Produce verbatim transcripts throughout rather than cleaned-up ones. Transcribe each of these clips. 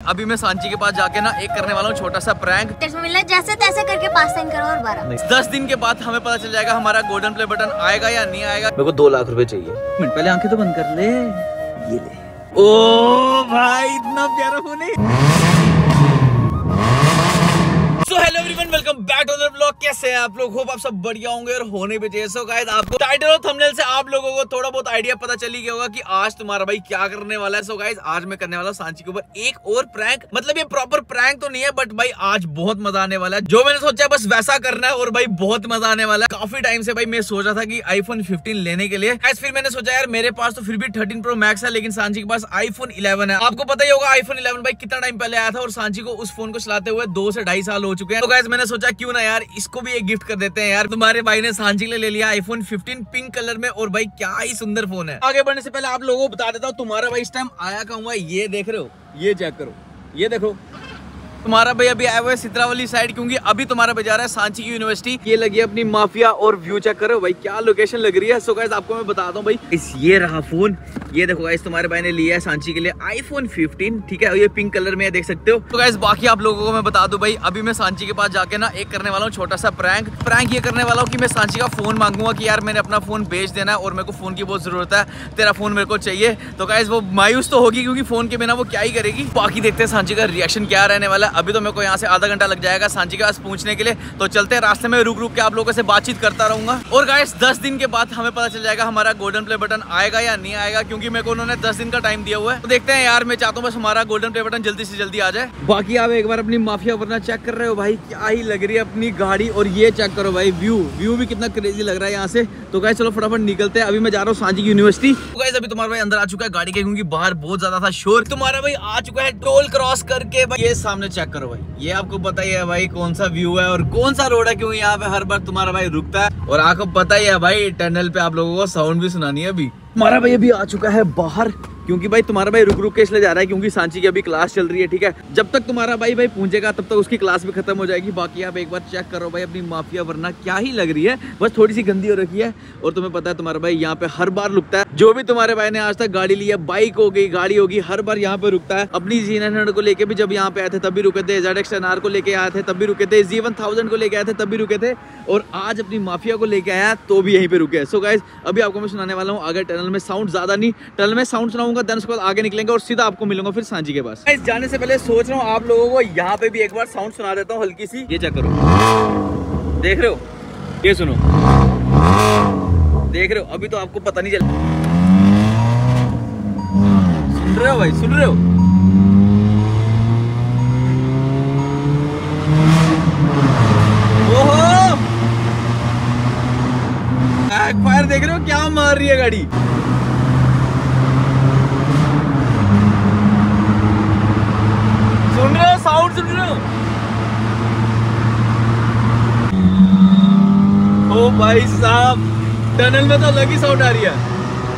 अभी मैं सांची के पास जाके ना एक करने वाला हूँ छोटा सा प्रैंक। मिलना जैसे तैसे करके पास साइन करो और बारह दस दिन के बाद हमें पता चल जाएगा हमारा गोल्डन प्ले बटन आएगा या नहीं आएगा। मेरे को दो लाख रुपए चाहिए। मिनट पहले आंखें तो बंद कर ले। ये ले। ओ भाई इतना प्यारा फोन है। So hello everyone, welcome back to the vlog. कैसे हैं आप लोग? होप आप सब बढ़िया होंगे और होने भी चाहिए। सो गाइस, आपको टाइटल और थंबनेल से आप लोगों को थोड़ा बहुत आइडिया पता चल ही गया होगा कि आज तुम्हारा भाई क्या करने वाला है। सो गाइस, आज मैं करने वाला हूं सांची के ऊपर एक और प्रैंक। मतलब ये प्रॉपर प्रैंक तो नहीं है, बट भाई आज बहुत मजा आने वाला है। जो मैंने सोचा है बस वैसा करना है और भाई बहुत मजा आने वाला है। काफी टाइम से भाई मैं सोचा था कि आईफोन फिफ्टीन लेने के लिए। गाइस फिर मैंने सोचा यार मेरे पास तो फिर भी थर्टीन प्रो मैक्स है, लेकिन सांची के पास आईफोन इलेवन है। आपको पता ही होगा आईफोन इलेवन भाई कितना टाइम पहले आया था और सांची को उस फोन को चलाते हुए दो से ढाई साल हो चुके हैं। तो गाइस मैंने सोचा क्यों ना यार इसको भी एक गिफ्ट कर देते हैं। यार तुम्हारे भाई ने सांची के लिए ले लिया आईफोन फिफ्टीन पिंक कलर में और भाई क्या ही सुंदर फोन है। आगे बढ़ने से पहले आप लोगों को बता देता हूँ तुम्हारा भाई इस टाइम आया कहाँ हुआ है। ये देख रहे हो, ये चेक करो, ये देखो तुम्हारा भाई अभी आया हुआ है सित्रा वाली साइड, क्योंकि अभी तुम्हारा भाई जा रहा है सांची की यूनिवर्सिटी। ये लगी है अपनी माफिया और व्यू चेक करो भाई क्या लोकेशन लग रही है। सो गाइस आपको मैं बताता हूँ भाई, इस ये रहा फोन। ये देखो गाइस तुम्हारे भाई ने लिया है सांची के लिए आईफोन फिफ्टीन, ठीक है। ये पिंक कलर में देख सकते हो। तो गाइस बाकी आप लोगों को मैं बता दूं भाई, अभी मैं सांची के पास जाके ना एक करने वाला हूँ छोटा सा प्रैंक। प्रैंक ये करने वाला हूँ कि मैं सांची का फोन मांगूंगा कि यार मैंने अपना फोन बेच देना है और मेरे को फोन की बहुत जरूरत है, तेरा फोन मेरे को चाहिए। तो गाइस वो मायूस तो होगी क्योंकि फोन के बिना वो क्या ही करेगी। बाकी देखते हैं सांची का रिएक्शन क्या रहने वाला है। अभी तो मेरे को यहाँ से आधा घंटा लग जाएगा सांची के पास पहुंचने के लिए। तो चलते हैं, रास्ते में रुक रुक के आप लोगों से बातचीत करता रहूंगा। और गाइस दस दिन के बाद हमें पता चल जाएगा हमारा गोल्डन प्ले बटन आएगा या नहीं आएगा, क्योंकि मेरे को उन्होंने दस दिन का टाइम दिया हुआ है। तो देखते हैं यार, मैं चाहता हूँ बस हमारा गोल्डन प्ले बटन जल्दी से जल्दी आ जाए। बाकी आप एक बार अपनी माफिया वरना चेक कर रहे हो भाई, क्या ही लग रही है अपनी गाड़ी। और ये चेक करो भाई व्यू व्यू भी कितना क्रेजी लग रहा है यहाँ से। तो गाइस चलो फटाफट निकलते हैं। अभी मैं जा रहा हूँ सांची की यूनिवर्सिटी। तो गाइस अभी तुम्हारा भाई अंदर आ चुका है गाड़ी के, क्योंकि बाहर बहुत ज्यादा था शोर। तुम्हारा भाई आ चुका है टोल क्रॉस करके। भाई ये सामने चेक करो भाई, ये आपको पता ही है भाई कौन सा व्यू है और कौन सा रोड है, क्योंकि यहाँ पे हर बार तुम्हारा भाई रुकता है। और आपको पता ही है भाई टनल पे आप लोगों को साउंड भी सुनानी है। अभी हमारा भाई अभी आ चुका है बाहर, क्योंकि भाई तुम्हारा भाई रुक रुक के इसलिए जा रहा है क्योंकि सांची की अभी क्लास चल रही है, ठीक है। जब तक तुम्हारा भाई भाई पहुंचेगा तब तक उसकी क्लास भी खत्म हो जाएगी। बाकी आप एक बार चेक करो भाई अपनी माफिया वरना क्या ही लग रही है, बस थोड़ी सी गंदी हो रखी है। और तुम्हें पता है तुम्हारा भाई यहाँ पे हर बार रुकता है। जो भी तुम्हारे भाई ने आज तक गाड़ी ली है, बाइक हो गई, गाड़ी होगी, हर बार यहाँ पे रुकता है। अपनी जी नाइन हंड्रेड को लेके भी जब यहाँ पे आए थे तब भी रुके थे, जेड एक्स टेन आर को लेके आए थे तब भी रुके थे, जी वन थाउजेंड को लेके आए थे तब भी रुके थे, और आज अपनी माफिया को लेके आया तो भी यहीं पे रुके। सो गाइस अभी आपको मैं सुनाने वाला हूँ। अगर टनल में साउंड ज्यादा नहीं, टनल में साउंड सुनाऊंगा, देन उसके बाद आगे निकलेंगे और सीधा आपको मिलूंगा फिर सांची के पास। गाइस जाने से पहले सोच रहा हूँ आप लोगों को यहाँ पे भी एक बार साउंड सुना देता हूँ हल्की सी। ये चेक करो, देख रहे हो, ये सुनो, देख रहे हो। अभी तो आपको पता नहीं चल, सुन रहे हो भाई, सुन रहे हो? ओहो फायर देख रहे हो क्या मार रही है गाड़ी। सुन रहे हो साउंड, सुन रहे हो? ओ भाई साहब टनल में तो अलग ही साउंड आ रही है।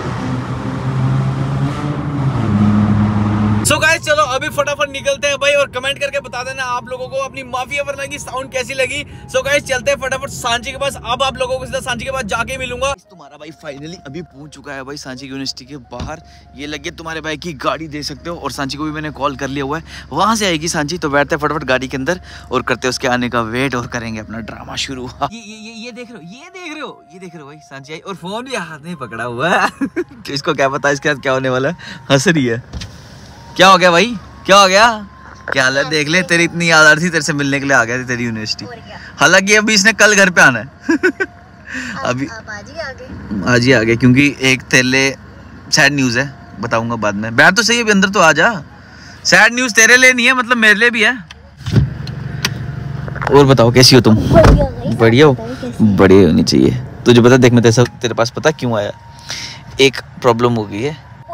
सो so गाइस चलो अभी फटाफट निकलते हैं भाई, और कमेंट करके बता देना आप लोगों को अपनी माफिया वरना की साउंड कैसी लगी। सो so गाइस चलते हैं फटाफट सांची के पास। अब आप लोगों को सीधा सांची के पास जाके मिलूंगा। तुम्हारा भाई फाइनली अभी पहुंच चुका है भाई सांची यूनिवर्सिटी के बाहर। ये लगे तुम्हारे भाई की गाड़ी देख सकते हो, और सांची को भी मैंने कॉल कर लिया हुआ है, वहां से आएगी सांची। तो बैठते हैं फटाफट गाड़ी के अंदर और करते हैं उसके आने का वेट और करेंगे अपना ड्रामा शुरू। ये ये ये देख रहे हो, ये देख रहे हो, ये देख रहे हो भाई सांची आई और फोन भी हाथ में पकड़ा हुआ है। तो इसको क्या पता इसके साथ क्या होने वाला है। हंस रही है। क्या हो गया भाई, क्या हो गया? क्या हाल है? देख ले तेरी इतनी याद आ रही थी, तेरे से मिलने के लिए आ गया थी तेरी यूनिवर्सिटी। हालांकि अभी इसने कल घर पे आना है। अभी आज ही आ गए, आज ही आ गए क्योंकि एक तेरे लिए सैड न्यूज है, बताऊंगा बाद में। बैठ तो सही, अभी अंदर तो आ जा। सैड न्यूज तेरे लिए नहीं है, मतलब मेरे लिए भी है। और बताओ कैसी हो तुम? बढ़िया हो, बढ़िया होनी चाहिए। तुझे पता देख मैं तेरे तेरे पास पता क्यों आया? एक प्रॉब्लम हो गई है।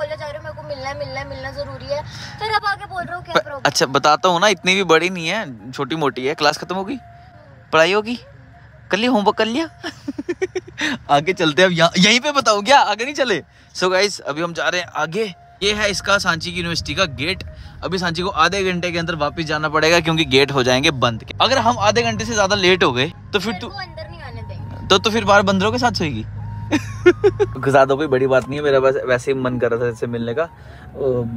अच्छा बताता हूँ ना, इतनी भी बड़ी नहीं है, छोटी मोटी है। क्लास खत्म होगी, पढ़ाई होगी, कर लिया होमवर्क कर लिया। आगे चलते हैं। अब यहाँ यहीं पे बताओ क्या, आगे नहीं चले। सो गाइस अभी हम जा रहे हैं आगे। ये है इसका सांची की यूनिवर्सिटी का गेट। अभी सांची को आधे घंटे के अंदर वापस जाना पड़ेगा क्योंकि गेट हो जाएंगे बंद। अगर हम आधे घंटे से ज्यादा लेट हो गए तो फिर तू अंदर नहीं आने देंगे। तो तो फिर बाहर बंदरों के साथ सोएगी। ज्यादा कोई बड़ी बात नहीं है, मेरा बस वैसे ही मन कर रहा था इससे मिलने का।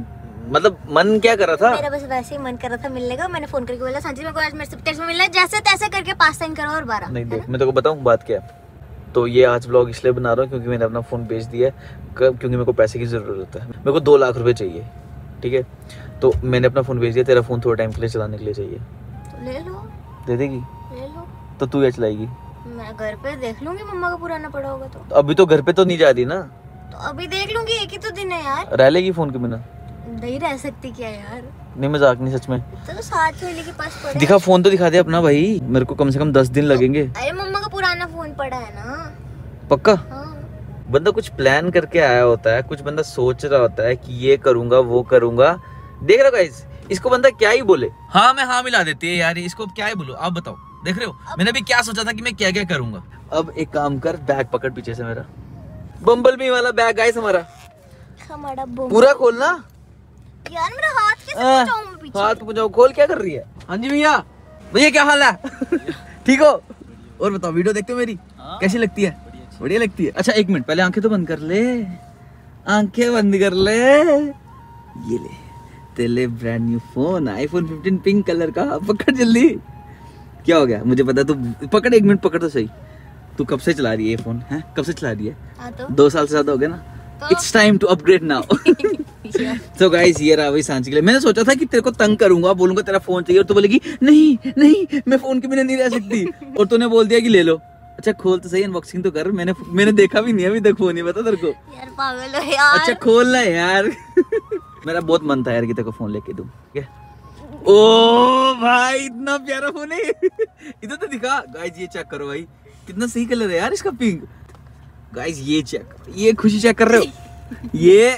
मतलब मन क्या कर रहा था? मेरा बस वैसे ही मन कर रहा था मिलने का। मैंने फोन करके बोला सांची मेरे को आज मेरे से टेक्स्ट में मिलना है, जैसे तैसे करके पास टाइम करो और बारह। नहीं देख, मैं तेरे को बताऊं बात क्या है। तो ये आज व्लॉग इसलिए बना रहा हूँ क्योंकि मैंने अपना फ़ोन बेच दिया है, क्योंकि मेरे को पैसे की ज़रूरत है। मेरे को दो लाख रुपए चाहिए, ठीक है? तो मैंने अपना फ़ोन बेच दिया, तेरा फ़ोन थोड़ा टाइम के लिए चलाने के लिए चाहिए। तो ले लो। दे देगी? ले लो। तो तू क्या चलाएगी? मैं घर पे देख लूंगी, मम्मा का पुराना पड़ा होगा तो। तो अभी तो घर पे तो नहीं जा रही ना? तो अभी देख लूंगी, एक ही तो दिन है यार। रह लेगी फ़ोन के बिना? नहीं रह सकती क्या यार? नहीं मजाक नहीं, सच में। तो साथ सहेली के पास पड़ा दिखा फ़ोन तो दिखा दे अपना भाई, मेरे को कम से कम दस दिन लगेंगे। अरे मम्मा का पुराना फोन पड़ा है ना। पक्का? हाँ। बंदा कुछ प्लान करके आया होता है, कुछ बंदा सोच रहा होता है कि ये करूंगा वो करूंगा। देख रहे हो गाइस, इसको बंदा क्या ही बोले। हाँ मैं हाँ मिला देती है यार, इसको क्या ही बोलो, आप बताओ। देख रहे हो मैंने भी क्या सोचा था कि मैं क्या क्या करूंगा। अब एक काम कर, बैग पकड़ पीछे से मेरा, बम्बलबी वाला बैग गाइस हमारा। हमारा बम पूरा खोलना यार। मेरा हाथ कैसे पहुंचाऊं मैं पीछे? हाथ पहुंचाओ, खोल। क्या कर रही है? हाँ जी भैया। भैया क्या हाल है? ठीक हो? और बताओ, वीडियो देखते हो मेरी? हाँ? कैसी लगती है? बढ़िया लगती है। अच्छा एक मिनट, पहले आंखें तो बंद कर ले, आंखें बंद कर ले। ये ले तेरे brand new phone, iPhone fifteen pink colour का। पकड़ जल्दी। क्या हो गया? मुझे पता, तू पकड़, एक मिनट पकड़ तो सही। तू कब से चला रही है ये फोन? है कब से चला रही है? हाँ तो? दो साल से ज्यादा हो गया ना? It's time to upgrade now. तो गाइस ये रहा वही सांची के लिए। मैंने सोचा था कि तेरे को तंग करूंगा, बोलूंगा तेरा फोन चाहिए, और तू बोलेगी नहीं नहीं मैं फोन के बिना नहीं रह सकती, और तूने बोल दिया कि ले लो। अच्छा खोल तो सही, अनबॉक्सिंग तो कर। मैंने मैंने देखा भी नहीं अभी तक फोन, नहीं पता तेरे को? यार पागल हो यार। अच्छा खोलना यार। मेरा बहुत मन था यार कि तेरे को फोन लेके दूं। क्या? ओ भाई इतना प्यारा फोन है। इधर तो दिखा गाइस, ये चेक करो भाई, कितना सही कलर है यार इसका, पिंक। गाइस ये चेक, ये खुशी चेक कर रहे हो? ये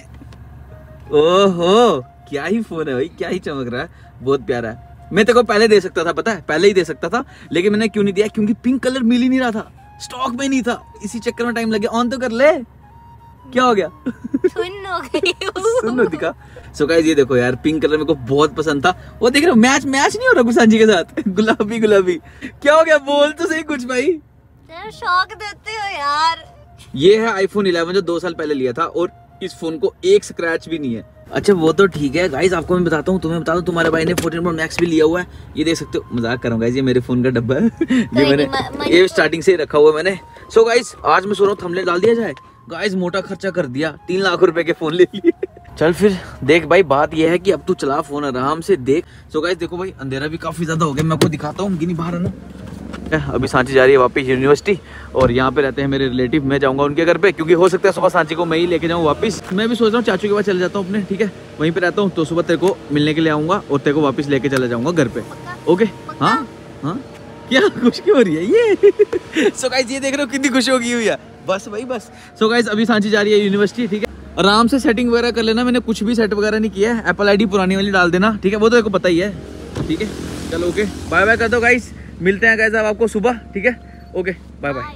ओहो क्या ही फोन है भाई, क्या ही चमक रहा है, बहुत प्यारा है। मैं तेरे को पहले दे सकता था, पता है, पहले ही दे सकता था, लेकिन मैंने क्यों नहीं दिया? क्योंकि पिंक कलर मिल ही नहीं रहा था, स्टॉक में नहीं था, इसी चक्कर में टाइम लगे। ऑन तो कर ले। क्या हो गया? सुन हो गई। सुन दिखा। सो गाइस ये देखो यार, पिंक कलर मेरे को बहुत पसंद था। वो देख रहे हो मैच मैच नहीं हो रहा गुसांजी के साथ। गुलाबी गुलाबी। क्या हो गया? बोल तो सही कुछ भाई। यार शौक देते हो यार। ये है आईफोन इलेवन जो दो साल पहले लिया था, और इस फोन को एक स्क्रैच भी नहीं है। अच्छा वो तो ठीक है गाइस, आपको मैं बताता हूँ, तुम्हें बता दूं, तुम्हारे भाई ने फोर्टीन प्रो मैक्स भी लिया हुआ है। ये देख सकते हो, मजाक कर रहा हूँ गाइस, ये मेरे फोन का डब्बा है। ये मैंने ये स्टार्टिंग से ही रखा हुआ है मैंने। सो गाइस आज मैं सो रहा हूँ थंबनेल डाल दिया जाए। गाइस मोटा खर्चा कर दिया, तीन लाख रुपए के फोन ले लिए। चल फिर देख भाई, बात ये है कि अब तू चला फोन आराम से, देख। सो गाइस देखो भाई, अंधेरा भी काफी ज्यादा हो गया, मैं आपको दिखाता हूँ। गिनी बाहर है ना, अभी सांची जा रही है वापस यूनिवर्सिटी, और यहाँ पे रहते हैं मेरे रिलेटिव। मैं जाऊंगा उनके घर पे, क्योंकि हो सकता है सुबह सांची को मैं ही लेके जाऊँ वापस। मैं भी सोच रहा हूँ चाचू के पास चले जाता हूँ अपने, ठीक है, वहीं पे रहता हूँ, तो सुबह तेरे को मिलने के लिए आऊंगा और तेरे को वापस लेके चले जाऊंगा घर पे। ओके? हाँ हाँ। क्या खुशी हो रही है ये? सो गाइस ये देख रहे हो कितनी खुशी होगी हुई है, बस भाई बस। सो गाइस अभी सांची जा रही है यूनिवर्सिटी, ठीक है, आराम से सेटिंग वगैरह कर लेना। मैंने कुछ भी सेट वगैरह नहीं किया है, एप्पल आईडी पुरानी वाली डाल देना, ठीक है, वो तो तेरे को पता ही है, ठीक है। चलो ओके, बाय बाय कर दो गाइस, मिलते हैं गाइस अब आपको सुबह, ठीक है, okay bye bye.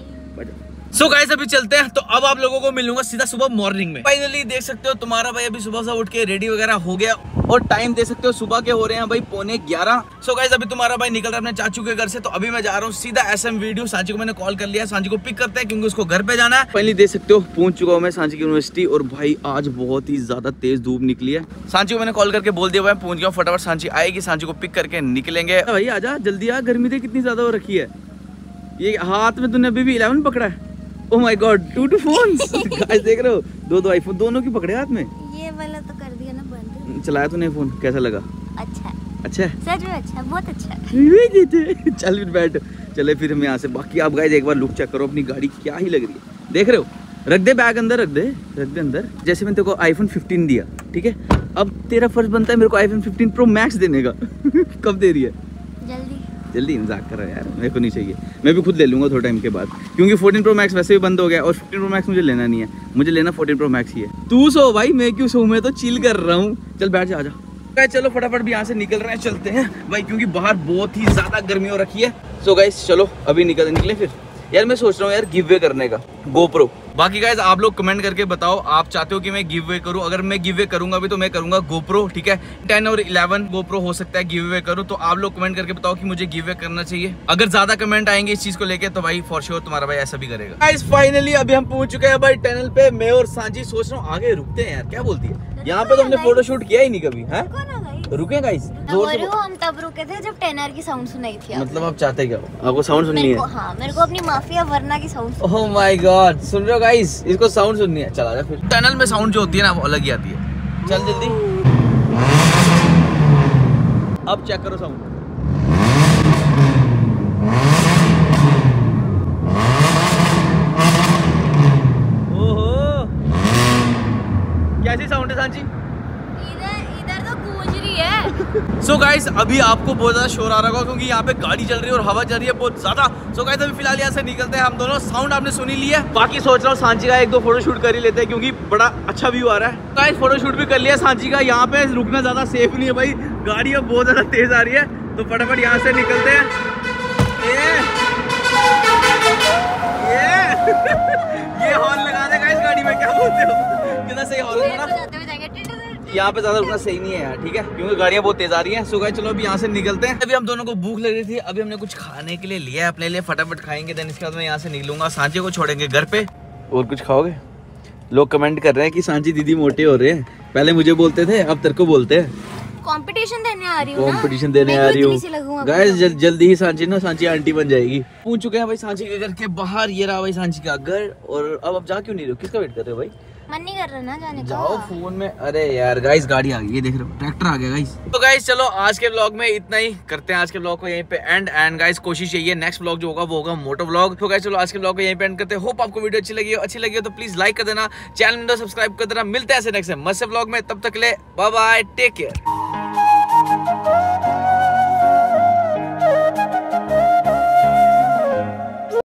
So guys अभी चलते हैं, तो अब आप लोगों को मिलूंगा सीधा सुबह मॉर्निंग में। फाइनली देख सकते हो तुम्हारा भाई अभी सुबह से उठ के रेडी वगैरह हो गया, और टाइम देख सकते हो सुबह के हो रहे हैं भाई पौने ग्यारह। सो गाइस अभी तुम्हारा भाई निकल रहा है अपने चाचू के घर से, तो अभी मैं जा रहा हूँ सीधा एसएम वीडियो। सांची को मैंने कॉल कर लिया, सांची को पिक करते हैं क्योंकि उसको घर पे जाना है। फाइनली देख सकते हो पहुंच चुका हूँ मैं सांची की यूनिवर्सिटी, और भाई आज बहुत ही ज्यादा तेज धूप निकली है। सांची को मैंने कॉल करके बोल दिया, मैं पहुंच गया हूँ, फटाफट सांची आएगी, सांची को पिक करके निकलेंगे। भाई आजा जल्दी आ, गर्मी देख कितनी ज्यादा हो रखी है। ये हाथ में तूने अभी भी इलेवन पकड़ा है। Oh my God, two two phones। Guys देख रहे हो, दो दो आईफोन, दोनों की पकड़े हाथ में। ये वाला तो कर दिया ना बंद। चलाया तूने फोन, कैसा लगा? अच्छा अच्छा सच में अच्छा, बहुत अच्छा। चल फिर बैठ, चले फिर हम यहाँ से। बाकी आप गाइस एक बार लुक चेक करो अपनी गाड़ी, क्या ही लग रही है, देख रहे हो। रख दे बैग अंदर, रख दे रख दे अंदर। जैसे मैंने तेरे को आईफोन फिफ्टीन दिया, ठीक है, अब तेरा फर्ज बनता है मेरे को आईफोन फिफ्टीन प्रो मैक्स देने का। कब दे रही है? जल्दी जल्दी। मजाक कर रहा है यार, मेरे को नहीं चाहिए, मैं भी खुद ले लूंगा थोड़े टाइम के बाद, क्योंकि फोर्टीन प्रो मैक्स वैसे भी बंद हो गया, और फिफ्टीन प्रो मैक्स मुझे लेना नहीं है, मुझे लेना फोर्टीन प्रो मैक्स ही है। तू सो भाई, मैं क्यों सो, मैं तो चिल कर रहा हूँ। चल बैठ जा, आजा। चलो फटाफट भी यहाँ से निकल रहे हैं, चलते हैं भाई, क्योंकि बाहर बहुत ही ज्यादा गर्मी हो रखी है। सो गाइस चलो अभी निकल निकले फिर। यार मैं सोच रहा हूँ यार गिव वे करने का गोप्रो। बाकी गाइज आप लोग कमेंट करके बताओ आप चाहते हो कि मैं गिव वे करूं। अगर मैं गिव वे करूंगा भी तो मैं करूंगा गोप्रो, ठीक है। टेन और इलेवन गोप्रो हो सकता है गिव वे करूं, तो आप लोग कमेंट करके बताओ कि मुझे गिव वे करना चाहिए। अगर ज्यादा कमेंट आएंगे इस चीज को लेके तो भाई फॉर श्योर तुम्हारा भाई ऐसा भी करेगा। गाइज फाइनली अभी हम पहुंच चुके हैं भाई टनल पे। मैं और सांची सोच रहा हूँ आगे रुकते हैं यार, क्या बोलती है? यहाँ पे तो हमने फोटो शूट किया ही नहीं कभी है। रुके गाइस, जोर से हम तब रुके थे जब टेनर की साउंड सुनाई थी। मतलब आप चाहते क्या हो? आपको साउंड सुननी है? हाँ, मेरे को अपनी माफिया वरना की साउंड। ओह माय गॉड, सुन रहे हो गाइस? इसको साउंड सुननी है। चला जा फिर। टनल में साउंड जो होती है ना वो अलग ही आती है। चल जल्दी, अब चेक करो साउंड। ओहो, कैसी साउंड है सांची? सो गाइस अभी आपको बहुत ज्यादा शोर आ रहा होगा क्योंकि यहाँ पे गाड़ी चल रही है और हवा चल रही है बहुत ज्यादा। सो गाइस अभी फिलहाल यहाँ से निकलते हैं हम दोनों। साउंड आपने सुनी ली है, बाकी सोच रहा हूँ सांची का एक दो फोटो शूट कर ही लेते हैं क्योंकि बड़ा अच्छा व्यू आ रहा है। गाइस फोटो शूट भी कर लिया सांची का। यहाँ पे रुकना ज्यादा सेफ नहीं है भाई, गाड़ी अब बहुत ज्यादा तेज आ रही है, तो फटाफट यहाँ से निकलते हैं। ये ये ये हॉर्न लगा देगा इस गाड़ी में, क्या बोलते हो? कितना सही हॉर्न है ना। यहाँ पे ज्यादा रुकना सही नहीं है यार, ठीक है, क्योंकि गाड़ियाँ बहुत तेज आ रही हैं। सो गाइस चलो अभी यहाँ से निकलते हैं। अभी हम दोनों को भूख लग रही थी, अभी हमने कुछ खाने के लिए लिया है अपने लिए, फटाफट खाएंगे। देन इसके बाद मैं यहाँ से निकलूंगा, सांची को छोड़ेंगे घर पे। और कुछ खाओगे? लोग कमेंट कर रहे हैं कि सांची दीदी मोटे हो रहे हैं, पहले मुझे बोलते थे अब तेरे को बोलते हैं। कंपटीशन देने आ रही हूँ, कंपटीशन देने आ रही हूँ गाइस। जल, जल्दी ही सांची ना सांची आंटी बन जाएगी। पूछ चुके हैं भाई सांची के घर के बाहर, ये रहा भाई सांची का घर। और अब आप जा क्यों नहीं रहे हो? किसका वेट कर रहे हो भाई? मन नहीं कर रहा ना जाने का। जाओ फोन में। अरे यार गाइस गाड़ी आ गई, ये देख रहे हो, ट्रैक्टर आ गया गाइस। तो गाइस चलो आज के व्लॉग में इतना ही, करते हैं आज के व्लॉग को यहीं पे एंड। एंड गाइस कोशिश यही है नेक्स्ट व्लॉग जो होगा वो होगा मोटो व्लॉग। तो गाइस चलो आज के व्लॉग को यहीं पे एंड करते हैं। होप आपको वीडियो अच्छी लगी हो, अच्छी लगी हो तो प्लीज लाइक कर देना, चैनल में सब्सक्राइब कर देना। मिलते हैं ऐसे नेक्स्ट मस्त व्लॉग में, तब तक के लिए बाय बाय, टेक केयर।